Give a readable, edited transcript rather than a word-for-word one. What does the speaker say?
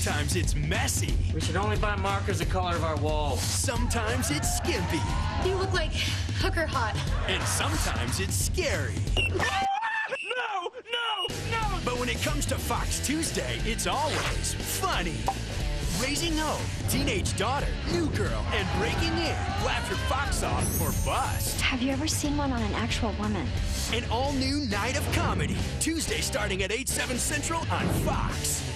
Sometimes it's messy. We should only buy markers the color of our walls. Sometimes it's skimpy. You look like hooker hot. And sometimes it's scary. No! No! No! But when it comes to Fox Tuesday, it's always funny. Raising Hope, Teenage Daughter, New Girl, and Breaking In. Laugh your Fox off or bust. Have you ever seen one on an actual woman? An all-new night of comedy. Tuesday starting at 8/7 Central on Fox.